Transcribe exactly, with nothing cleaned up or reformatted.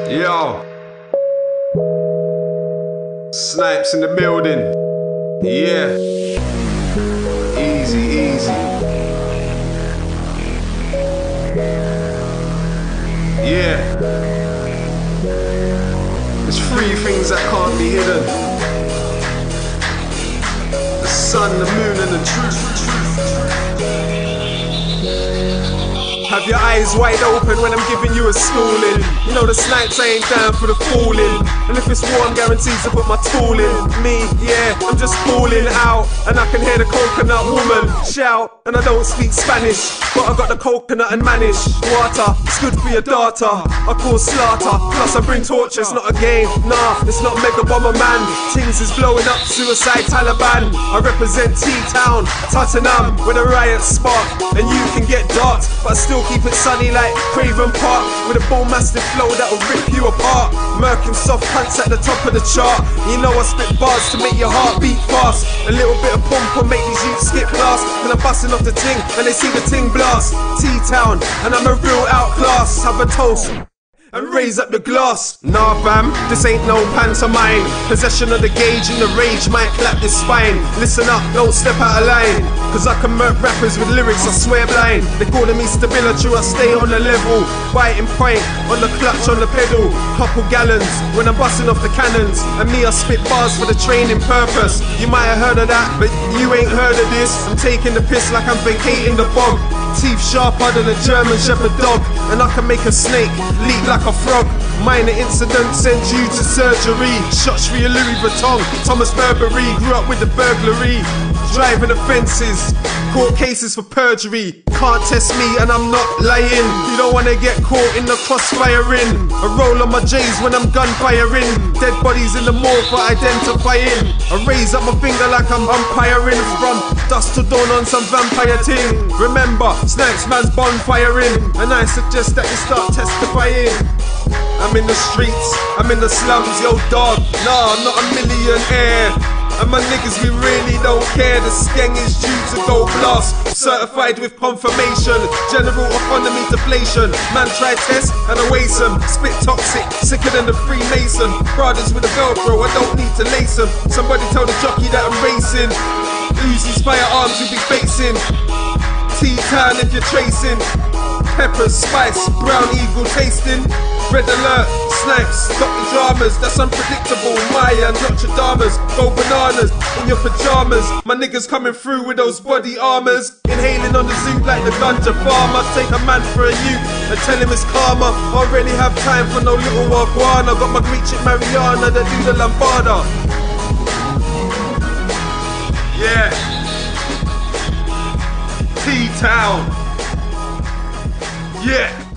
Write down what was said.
Yo, Snipes in the building. Yeah, easy, easy. Yeah, there's three things that can't be hidden: the sun, the moon, and the truth. Have your eyes wide open when I'm giving you a schooling. You know the Snipes ain't down for the fooling. And if it's war, I'm guaranteed to put my tool in. Me, yeah, I'm just fooling out. And I can hear the coconut woman shout. And I don't speak Spanish, but I got the coconut and manage water. It's good for your daughter. I call slaughter, plus I bring torches, not a game. Nah, it's not Mega Bomber Man. Things is blowing up, suicide Taliban. I represent T-Town, Tottenham, where the riots spark. And you can get dark, but I still keep it sunny like Craven Park, with a bull mastiff flow that'll rip you apart. Murking soft cunts at the top of the chart. You know I spit bars to make your heart beat fast. A little bit of pump will make these youths skip class. And I'm busting off the ting and they see the ting blast. T-Town, and I'm a real outclass. Have a toast and raise up the glass. Nah fam, this ain't no pantomime. Possession of the gauge and the rage might clap your spine. Listen up, don't step out of line, cause I can murk rappers with lyrics, I swear blind. They calling me stability, I stay on the level. Biting point, on the clutch, on the pedal. Couple gallons, when I'm busting off the cannons. And me, I spit bars for the training purpose. You might have heard of that, but you ain't heard of this. I'm taking the piss like I'm vacating the bog. Teeth sharper than a German Shepherd dog. And I can make a snake leap like a frog. Minor incident sends you to surgery. Shots for your Louis Vuitton, Thomas Burberry. Grew up with the burglary, driving offences, court cases for perjury. Can't test me and I'm not lying. You don't wanna get caught in the crossfiring. I roll on my J's when I'm gunfiring. Dead bodies in the morgue for identifying. I raise up my finger like I'm umpiring. From dusk to dawn on some vampire ting. Remember, Snipes man's bonfiring, and I suggest that you start testifying. I'm in the streets, I'm in the slums, yo dog. Nah, I'm not a millionaire. And my niggas, we really don't care. The skeng is due to go blast. Certified with confirmation. General economy deflation. Man try test and I waste them. Spit toxic, sicker than the Freemason. Brothers with a Velcro, I don't need to lace them. Somebody tell the jockey that I'm racing. Uzis, firearms you'll be facing. T-Town if you're tracing. Pepper, spice, brown eagle tasting. Red alert, Snipes, stop the dramas. That's unpredictable, Maya, Nostradamus. Go bananas in your pajamas. My niggas coming through with those body armors. Inhaling on the zoot like the ganja farmer. Take a man for a youth and tell him it's karma. Already have time for no little wagwana. Got my Greek chick Mariana that do the lambada. Yeah, T-Town. Yeah.